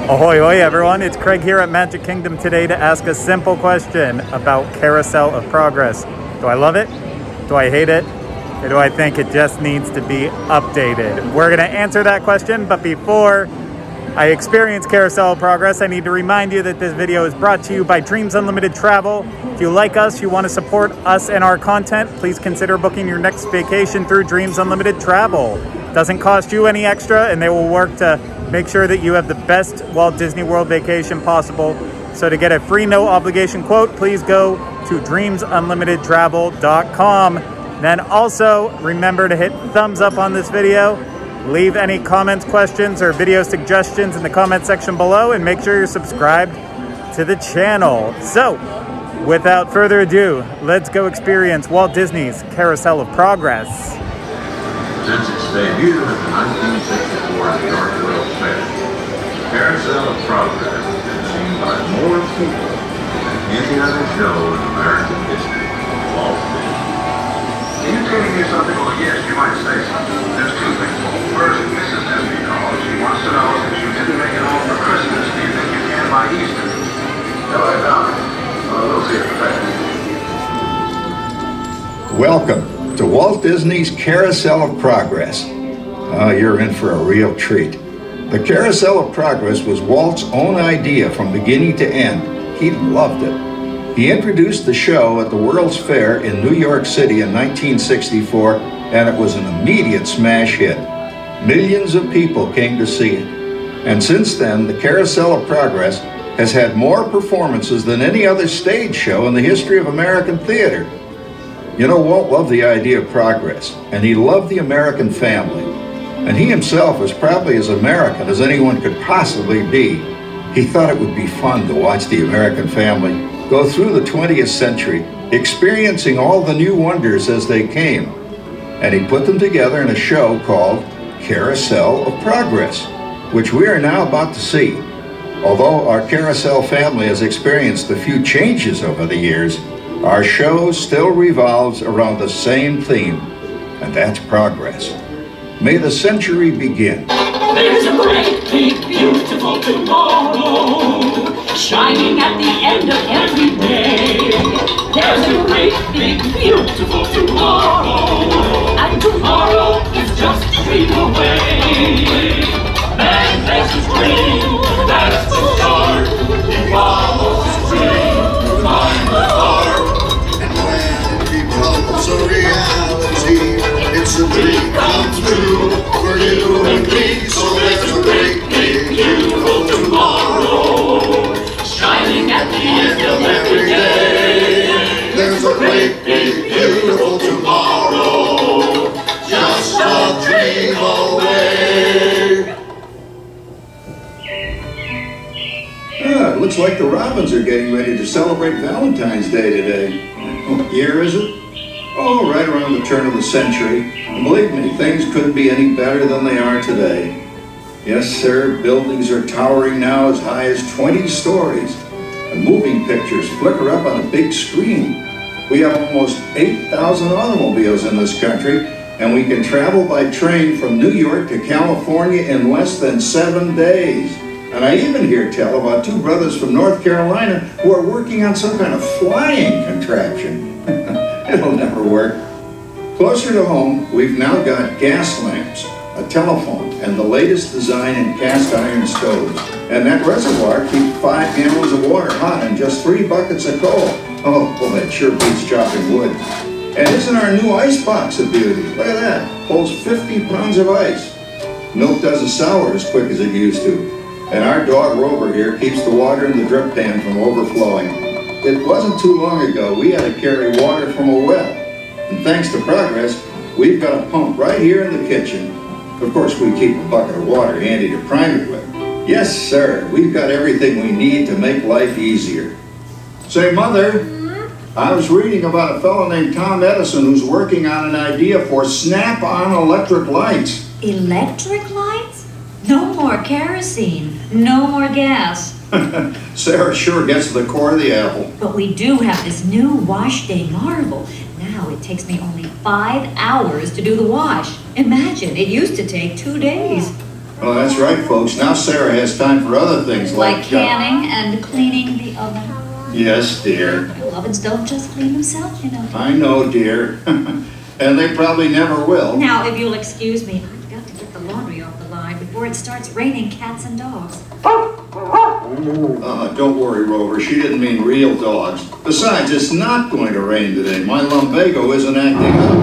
Ahoy, hoy everyone, it's Craig here at Magic Kingdom today to ask a simple question about Carousel of Progress. Do I love it? Do I hate it? Or do I think it just needs to be updated? We're going to answer that question, but before I experience Carousel of Progress, I need to remind you that this video is brought to you by Dreams Unlimited Travel. If you like us, you want to support us and our content, please consider booking your next vacation through Dreams Unlimited Travel. Doesn't cost you any extra, and they will work to make sure that you have the best Walt Disney World vacation possible. So to get a free no obligation quote, please go to dreamsunlimitedtravel.com. Then also remember to hit thumbs up on this video. Leave any comments, questions, or video suggestions in the comment section below, and make sure you're subscribed to the channel. So without further ado, let's go experience Walt Disney's Carousel of Progress. Since its debut in 1964 at the York World's Fair, Carousel of Progress has been seen by more people than any other show in American history. Walt Disney. Are you telling me something? Well, yes, you might say something. There's two things. First, Mrs. Disney calls. She wants to know if you didn't make it home for Christmas, do you think you can by Easter? No, I doubt it. We'll see if that. Welcome to Walt Disney's Carousel of Progress. You're in for a real treat. The Carousel of Progress was Walt's own idea from beginning to end. He loved it. He introduced the show at the World's Fair in New York City in 1964, and it was an immediate smash hit. Millions of people came to see it. And since then, the Carousel of Progress has had more performances than any other stage show in the history of American theater. You know, Walt loved the idea of progress, and he loved the American family. And he himself was probably as American as anyone could possibly be. He thought it would be fun to watch the American family go through the 20th century, experiencing all the new wonders as they came. And he put them together in a show called Carousel of Progress, which we are now about to see. Although our Carousel family has experienced a few changes over the years, our show still revolves around the same theme, and that's progress. May the century begin. There's a great, big, beautiful tomorrow, shining at the end of every day. There's a great, big, beautiful tomorrow, and tomorrow is just a dream away. And there's a dream that's the start, it follows his dream to find the heart. It's a reality, it's a dream come true for you and me. So there's a great, big, beautiful tomorrow, shining at the end of every day. There's a great, big, beautiful tomorrow, just a dream away. It looks like the Robins are getting ready to celebrate Valentine's Day today. What year is it? Oh, right around the turn of the century. And believe me, things couldn't be any better than they are today. Yes, sir, buildings are towering now as high as 20 stories. And moving pictures flicker up on a big screen. We have almost 8,000 automobiles in this country, and we can travel by train from New York to California in less than 7 days. And I even hear tell about two brothers from North Carolina who are working on some kind of flying contraption. It'll never work. Closer to home, we've now got gas lamps, a telephone, and the latest design in cast iron stoves. And that reservoir keeps 5 gallons of water hot and just 3 buckets of coal. Oh, well, that sure beats chopping wood. And isn't our new ice box a beauty? Look at that. Holds 50 pounds of ice. Milk doesn't sour as quick as it used to. And our dog Rover here keeps the water in the drip pan from overflowing. It wasn't too long ago we had to carry water from a well. And thanks to progress, we've got a pump right here in the kitchen. Of course, we keep a bucket of water handy to prime it with. Yes, sir, we've got everything we need to make life easier. Say, Mother, I was reading about a fellow named Tom Edison who's working on an idea for snap-on electric lights. Electric lights? No more kerosene, no more gas. Sarah sure gets to the core of the apple. But we do have this new wash day marvel. Now it takes me only 5 hours to do the wash. Imagine, it used to take 2 days. Oh, that's right, folks. Now Sarah has time for other things Like canning and cleaning the oven. Yes, dear. Ovens don't just clean themselves, you know. I know, dear. And they probably never will. Now, if you'll excuse me, I've got to get the laundry off the line before it starts raining cats and dogs. Don't worry, Rover. She didn't mean real dogs. Besides, it's not going to rain today. My lumbago isn't acting up.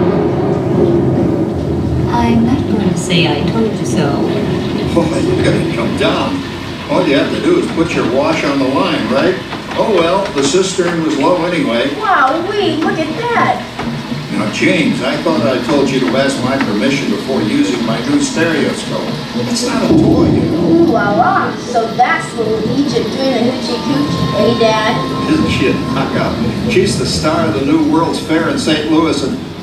I'm not going to say I told you so. Oh, you gotta come down. All you have to do is put your wash on the line, right? Oh well, the cistern was low anyway. Wow, wait, look at that. Now, James, I thought I told you to ask my permission before using my new stereoscope. It's not a toy, you know. Ooh la la. So that's little Egypt doing a hoochie coochie, eh, Dad? Isn't she a knockout? She's the star of the new World's Fair in St. Louis,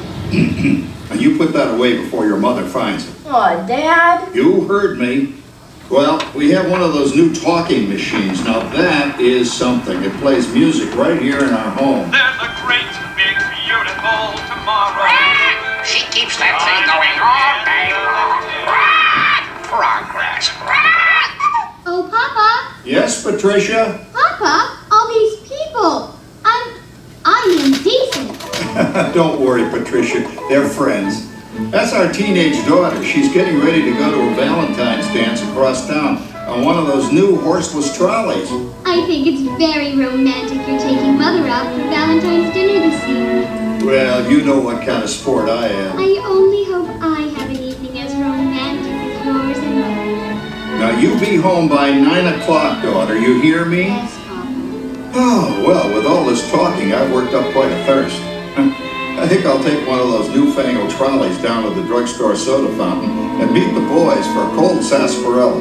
and you put that away before your mother finds it. Aw, Dad. You heard me. Well, we have one of those new talking machines. Now that is something. It plays music right here in our home. There's a great, big, beautiful tomorrow. She keeps that thing going all day long. Progress. Oh, Papa. Yes, Patricia? Papa, all these people. I'm indecent. Don't worry, Patricia. They're friends. That's our teenage daughter. She's getting ready to go to a Valentine's dance across town on one of those new horseless trolleys. I think it's very romantic you're taking Mother out for Valentine's dinner this year. Well, you know what kind of sport I am. I only hope I have an evening as romantic as yours and Mother's. Now, you be home by 9 o'clock, daughter. You hear me? Yes, Papa. Oh, well, with all this talking, I've worked up quite a thirst. I think I'll take one of those newfangled trolleys down to the drugstore soda fountain and meet the boys for a cold sarsaparilla.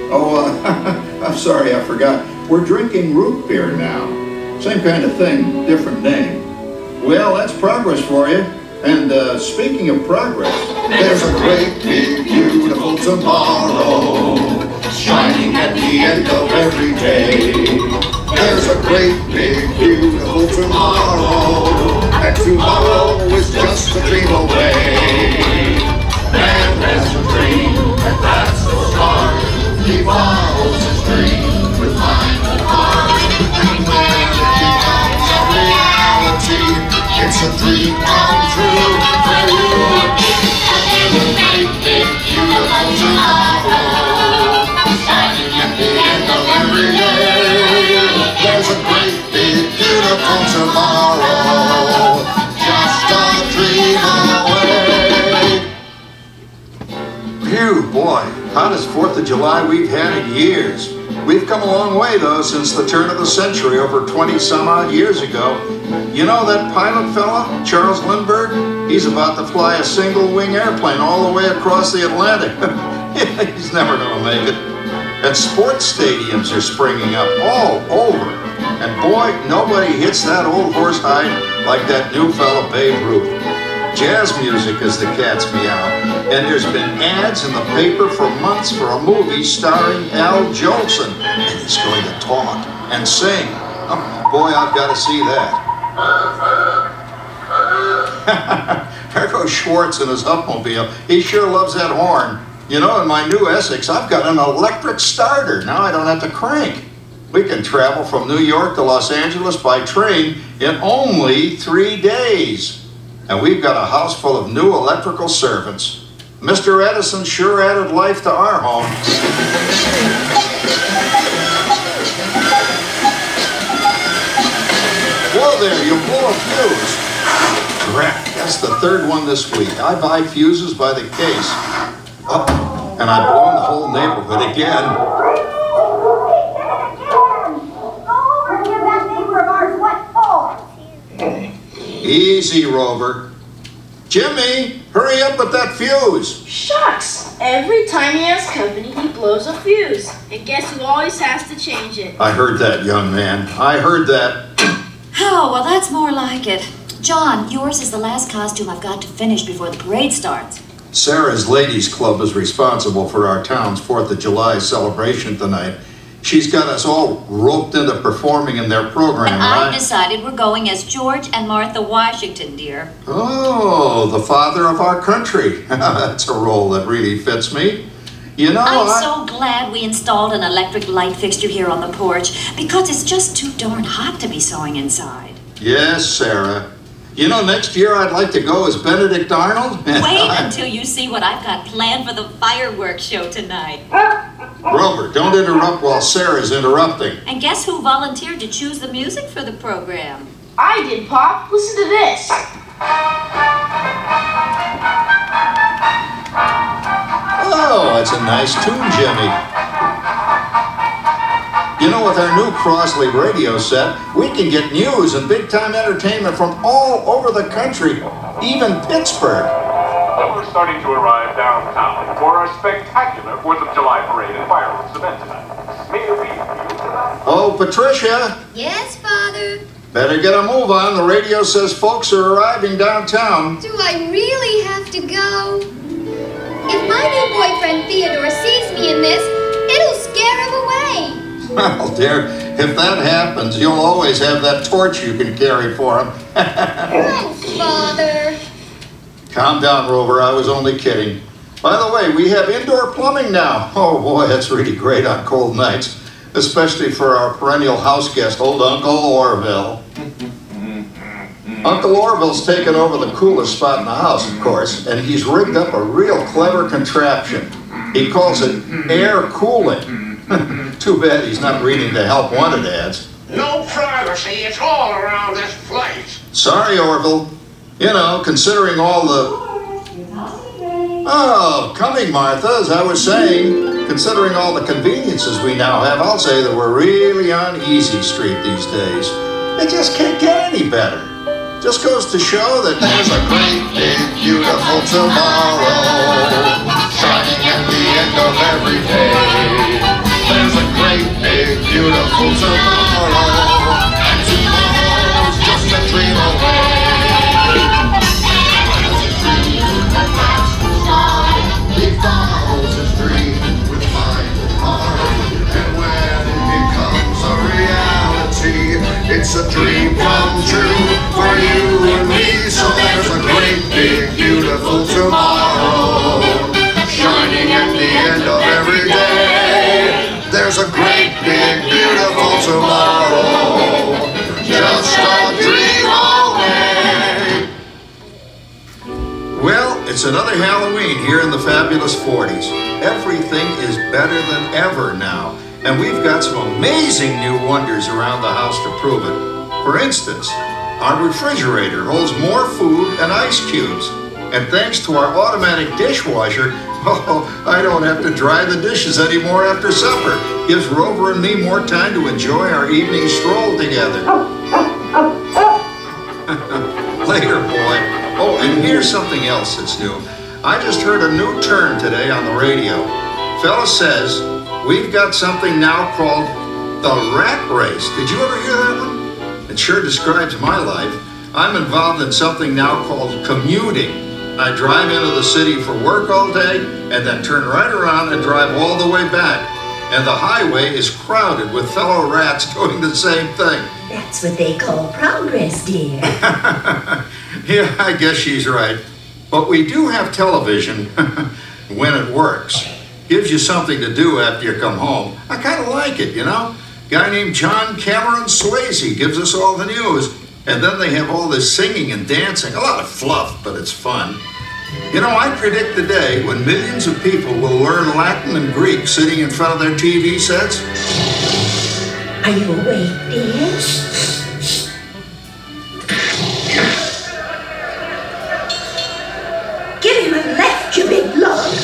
Oh, I'm sorry, I forgot. We're drinking root beer now. Same kind of thing, different name. Well, that's progress for you. And speaking of progress, There's a great, big, beautiful tomorrow, shining at the end of every day. There's a great, big, beautiful tomorrow, and tomorrow is just a dream away. Man has a dream, and that's the start. He follows his dream with mind and heart. And when it becomes a reality, it's a dream come true for you and me. There's a great, big, beautiful tomorrow, shining at the end of every day. There's a great, big, beautiful tomorrow, just a dream away. phew, boy, hottest 4th of July we've had in years. We've come a long way, though, since the turn of the century, over 20-some-odd years ago. You know that pilot fella, Charles Lindbergh? He's about to fly a single-wing airplane all the way across the Atlantic. He's never going to make it. And sports stadiums are springing up all over. And boy, nobody hits that old horse hide like that new fella Babe Ruth. Jazz music as the cat's meow. And there's been ads in the paper for months for a movie starring Al Jolson. And he's going to talk and sing. Oh, boy, I've got to see that. There goes Schwartz in his Upmobile. He sure loves that horn. You know, in my new Essex, I've got an electric starter. Now I don't have to crank. We can travel from New York to Los Angeles by train in only 3 days. And we've got a house full of new electrical servants. Mr. Edison sure added life to our home. Whoa there, you blew a fuse. Crap, that's the 3rd one this week. I buy fuses by the case. Oh, and I've blown the whole neighborhood again. Easy, Rover. Jimmy, hurry up with that fuse. Shucks! Every time he has company, he blows a fuse. And guess who always has to change it? I heard that, young man. I heard that. Oh, well, that's more like it. John, yours is the last costume I've got to finish before the parade starts. Sarah's Ladies Club is responsible for our town's 4th of July celebration tonight. She's got us all roped into performing in their program, And right? I've decided we're going as George and Martha Washington, dear. Oh, the father of our country. That's a role that really fits me. You know, I'm so glad we installed an electric light fixture here on the porch because it's just too darn hot to be sewing inside. Yes, Sarah. You know, next year I'd like to go as Benedict Arnold. Wait until you see what I've got planned for the fireworks show tonight. Rover, don't interrupt while Sarah's interrupting. And guess who volunteered to choose the music for the program? I did, Pop. Listen to this. Oh, that's a nice tune, Jimmy. You know, with our new Crosley radio set, we can get news and big-time entertainment from all over the country, even Pittsburgh. We're starting to arrive downtown for our spectacular 4th of July parade and fireworks event tonight. May it be tonight. Oh, Patricia. Yes, Father? Better get a move on. The radio says folks are arriving downtown. Do I really have to go? If my new boyfriend Theodore sees me in this, it'll scare him away. Well, dear, if that happens, you'll always have that torch you can carry for him. Oh, Father. Calm down, Rover. I was only kidding. By the way, we have indoor plumbing now. Oh, boy, that's really great on cold nights, especially for our perennial house guest, old Uncle Orville. Uncle Orville's taken over the coolest spot in the house, of course, and he's rigged up a real clever contraption. He calls it air cooling. Too bad he's not reading the help wanted ads. No privacy, it's all around this place. Sorry, Orville. You know, considering all the... Oh, coming, Martha, as I was saying, considering all the conveniences we now have, I'll say that we're really on easy street these days. It just can't get any better. Just goes to show that there's a great, big, beautiful tomorrow shining at the end of every day. There's a great, big, beautiful tomorrow, and tomorrow's just a dream away. He follows his dream with mind and heart, and when it becomes a reality, it's a dream come true for you and me. So there's a great, big, beautiful tomorrow shining at the end of every day. There's a great, big, beautiful tomorrow, just a dream away. Well, it's another Halloween here in the fabulous 40s. Everything is better than ever now, and we've got some amazing new wonders around the house to prove it. For instance, our refrigerator holds more food and ice cubes, and thanks to our automatic dishwasher, oh, I don't have to dry the dishes anymore after supper. Gives Rover and me more time to enjoy our evening stroll together. Later, boy. Oh, and here's something else that's new. I just heard a new term today on the radio. Fella says, we've got something now called the rat race. Did you ever hear that one? It sure describes my life. I'm involved in something now called commuting. I drive into the city for work all day and then turn right around and drive all the way back. And the highway is crowded with fellow rats doing the same thing. That's what they call progress, dear. Yeah, I guess she's right. But we do have television when it works. Gives you something to do after you come home. I kind of like it, you know? Guy named John Cameron Swayze gives us all the news. And then they have all this singing and dancing. A lot of fluff, but it's fun. You know, I predict the day when millions of people will learn Latin and Greek sitting in front of their TV sets. Are you awake, dear? Give him a left, you big lug.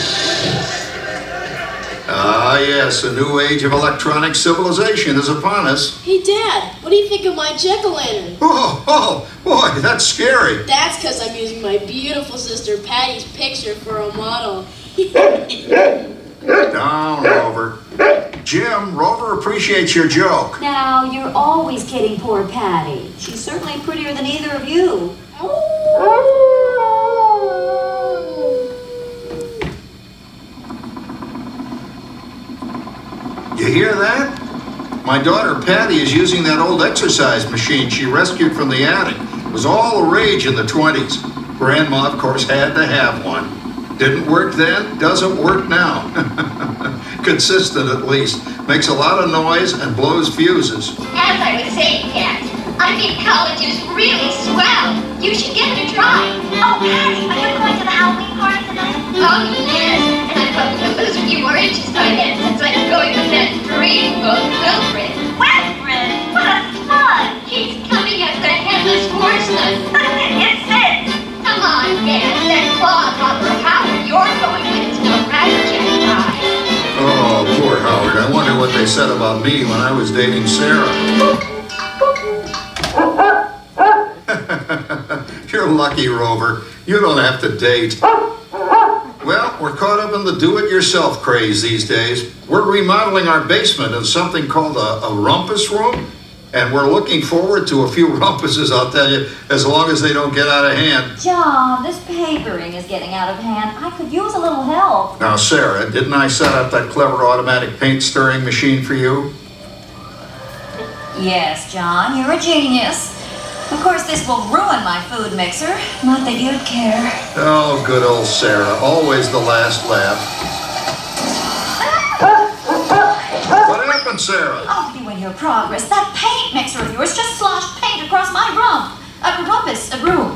Ah, yes, a new age of electronic civilization is upon us. Hey, Dad, what do you think of my jack-o'-lantern? Oh, boy, that's scary. That's because I'm using my beautiful sister Patty's picture for a model. Down, Rover. Jim, Rover appreciates your joke. Now, you're always kidding poor Patty. She's certainly prettier than either of you. You hear that? My daughter Patty is using that old exercise machine she rescued from the attic. It was all the rage in the 20s. Grandma, of course, had to have one. Didn't work then, doesn't work now. Consistent at least. Makes a lot of noise and blows fuses. As I was saying, Cat, I think college is really swell. You should give it a try. Oh, Patty, are you going to the Halloween party tonight? Oh, yes. And I'd love to lose a few more inches by then, since I'm going with that dreamboat Wilfred. Wilfred? Well, that's fun. He's coming as the headless horseman. It's this. Come on, Dad. That clodhopper Howard you're going with is no rabbit ride. Oh, poor Howard. I wonder what they said about me when I was dating Sarah. You're lucky, Rover. You don't have to date. Well, we're caught up in the do-it-yourself craze these days. We're remodeling our basement in something called a rumpus room. And we're looking forward to a few rumpuses, I'll tell you, as long as they don't get out of hand. John, this papering is getting out of hand. I could use a little help. Now, Sarah, didn't I set up that clever automatic paint stirring machine for you? Yes, John, you're a genius. Of course, this will ruin my food mixer. Not that you'd care. Oh, good old Sarah. Always the last laugh. What happened, Sarah? Oh, you and your progress. That paint mixer of yours just sloshed paint across my room.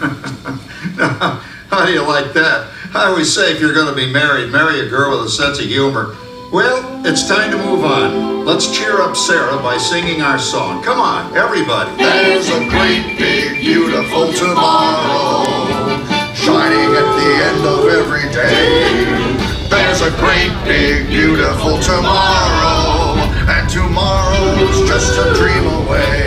Now, how do you like that? I always say if you're going to be married, marry a girl with a sense of humor. Well, it's time to move on. Let's cheer up Sarah by singing our song. Come on, everybody. There's a great, big, beautiful tomorrow, shining at the end of every day. There's a great, big, beautiful tomorrow, and tomorrow's just a dream away.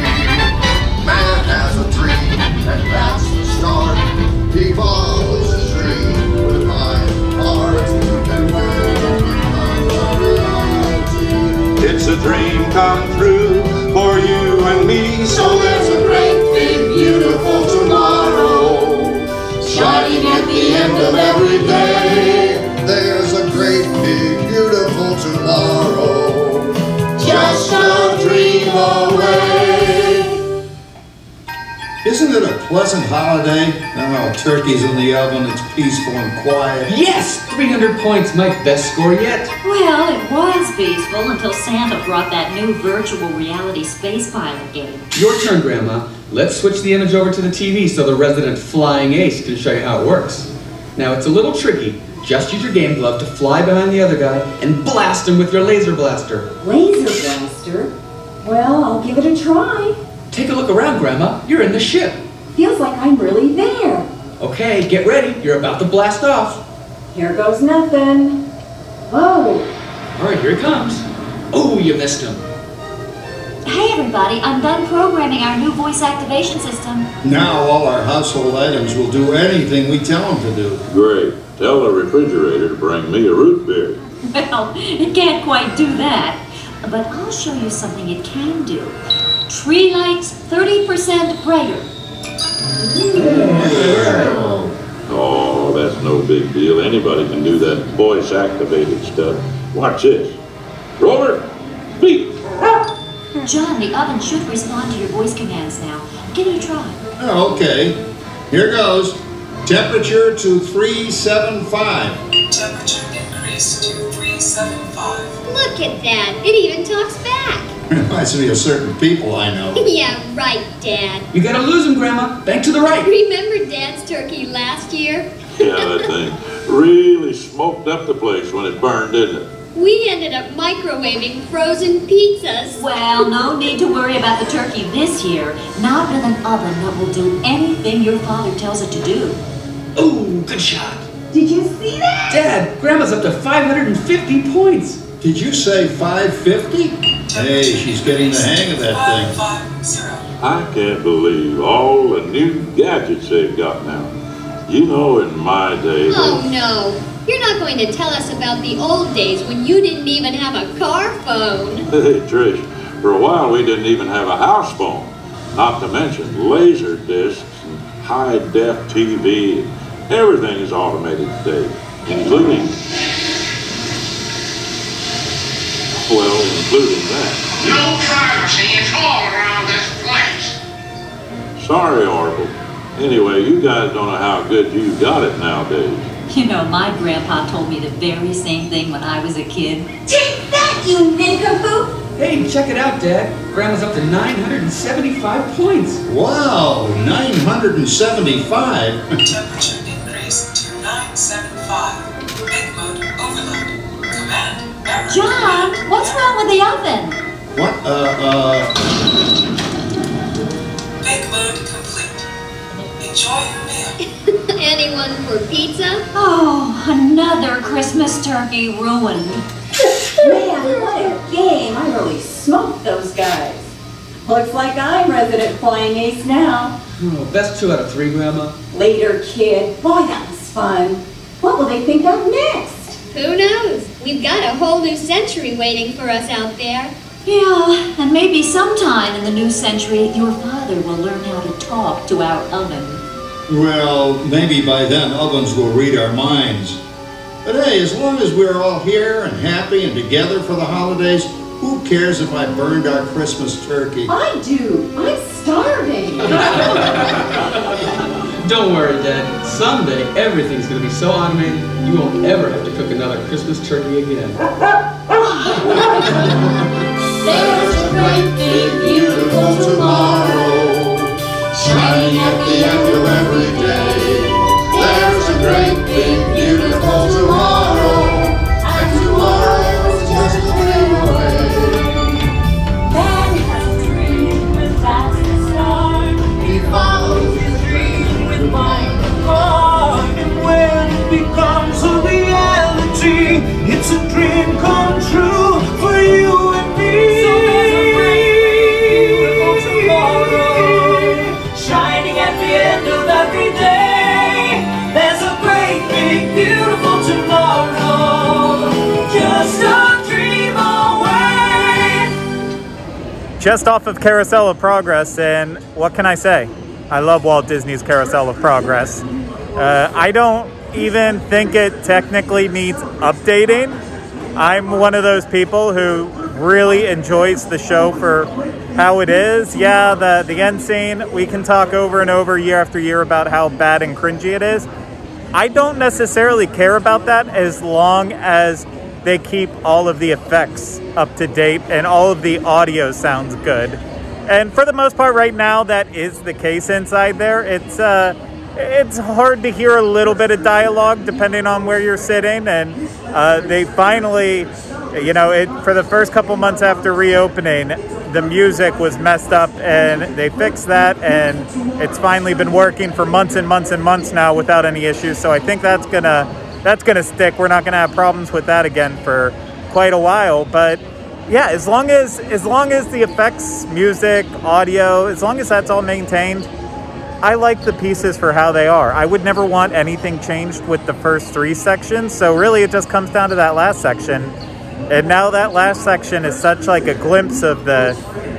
Man has a dream, and that's the start. He follows his dream with my heart, and will become a reality. It's a dream come true for you and me. So there's a great, big, beautiful tomorrow, shining at the end of every day. There's a great, big, beautiful tomorrow, just a dream away. Isn't it a pleasant holiday? Oh, turkey's in the oven, it's peaceful and quiet. Yes! 300 points, my best score yet. Well, it was peaceful until Santa brought that new virtual reality space pilot game. Your turn, Grandma. Let's switch the image over to the TV so the resident flying ace can show you how it works. Now, it's a little tricky. Just use your game glove to fly behind the other guy and blast him with your laser blaster. Laser blaster? Well, I'll give it a try. Take a look around, Grandma. You're in the ship. Feels like I'm really there. Okay, get ready. You're about to blast off. Here goes nothing. Whoa. All right, here he comes. Oh, you missed him. Hey, everybody, I'm done programming our new voice activation system. Now all our household items will do anything we tell them to do. Great. Tell the refrigerator to bring me a root beer. Well, it can't quite do that. But I'll show you something it can do. Tree lights 30% brighter. Oh, that's no big deal. Anybody can do that voice-activated stuff. Watch this. Roller, beep. John, the oven should respond to your voice commands now. Give it a try. Oh, okay. Here goes. Temperature to 375. Temperature increased to 375. Look at that. It even talks back. Reminds me of certain people I know. Yeah, right, Dad. You gotta lose him, Grandma. Bank to the right. Remember Dad's turkey last year? Yeah, that thing really smoked up the place when it burned, didn't it? We ended up microwaving frozen pizzas. Well, no need to worry about the turkey this year. Not with an oven that will do anything your father tells it to do. Ooh, good shot. Did you see that? Dad, Grandma's up to 550 points. Did you say 550? Hey, she's getting the hang of that thing. 550. I can't believe all the new gadgets they've got now. You know, in my day... Oh, no. You're not going to tell us about the old days when you didn't even have a car phone. Hey, Trish, for a while we didn't even have a house phone. Not to mention laser discs and high-def TV. Everything is automated today, including... Well, including that. No privacy at all around this place. Sorry, Oracle. Anyway, you guys don't know how good you got it nowadays. You know, my grandpa told me the very same thing when I was a kid. Take that, you nincompoop! Hey, check it out, Dad. Grandma's up to 975 points. Wow, 975? Temperature increase to 975. Make mode overload. Command error. John, what's wrong with the oven? What, Make mode complete. Enjoy your meal. Anyone for pizza? Oh, another Christmas turkey ruined. Man, what a game. I really smoked those guys. Looks like I'm resident flying ace now. Oh, best 2 out of 3, Grandma. Later, kid. Boy, that was fun. What will they think of next? Who knows? We've got a whole new century waiting for us out there. Yeah, and maybe sometime in the new century, your father will learn how to talk to our oven. well, maybe by then ovens will read our minds. But hey, as long as we're all here and happy and together for the holidays, who cares if I burned our Christmas turkey? I do. I'm starving. Don't worry, Dad. Someday, everything's going to be so automated, you won't ever have to cook another Christmas turkey again. There's a great big beautiful tomorrow, shining at the end of every day. There's a great big beautiful tomorrow, and tomorrow is just a dream away. Man has a dream with fast and start. He follows his dream with mind and heart, and when it becomes a reality, it's a dream come true for you and me. So there's a great beautiful tomorrow, shining at the end of every day. There's a great big beautiful tomorrow, just a dream away. Just off of Carousel of Progress, and what can I say? I love Walt Disney's Carousel of Progress. I don't even think it technically needs updating. I'm one of those people who really enjoys the show for how it is. Yeah, the end scene, we can talk over and over year after year about how bad and cringy it is. I don't necessarily care about that as long as they keep all of the effects up to date and all of the audio sounds good. And for the most part right now, that is the case inside there. It's hard to hear a little bit of dialogue depending on where you're sitting, and they finally, you know, for the first couple months after reopening, the music was messed up, and they fixed that, and it's finally been working for months and months and months now without any issues. So I think that's gonna stick. We're not gonna have problems with that again for quite a while. But yeah, as long as the effects, music, audio, as long as that's all maintained, I like the pieces for how they are. I would never want anything changed with the first 3 sections. So really it just comes down to that last section. And now that last section is such like a glimpse of the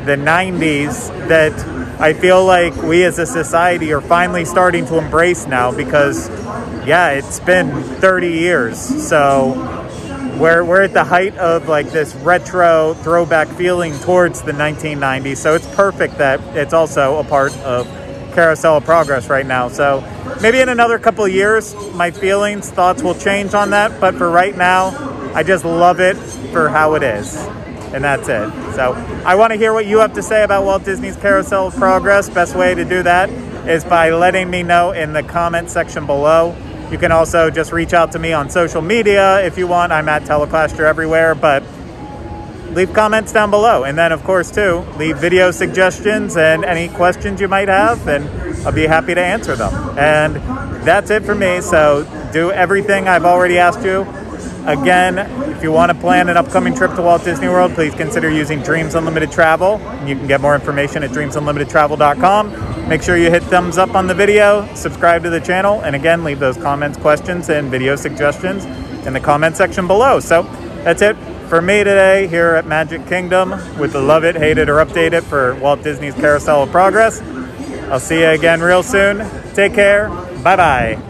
90s that I feel like we as a society are finally starting to embrace now, because yeah, it's been 30 years. So we're at the height of like this retro throwback feeling towards the 1990s. So it's perfect that it's also a part of Carousel of Progress right now. So maybe in another couple of years, my feelings, thoughts will change on that. But for right now, I just love it for how it is. And that's it. So I want to hear what you have to say about Walt Disney's Carousel of Progress. Best way to do that is by letting me know in the comment section below. You can also just reach out to me on social media if you want. I'm at Teleclaster everywhere, but leave comments down below. And then of course too, leave video suggestions and any questions you might have, and I'll be happy to answer them. And that's it for me. So do everything I've already asked you. Again, if you want to plan an upcoming trip to Walt Disney World, please consider using Dreams Unlimited Travel. You can get more information at dreamsunlimitedtravel.com. Make sure you hit thumbs up on the video, subscribe to the channel, and again, leave those comments, questions, and video suggestions in the comment section below. So that's it for me today here at Magic Kingdom with the Love It, Hate It, or Update It for Walt Disney's Carousel of Progress. I'll see you again real soon. Take care. Bye-bye.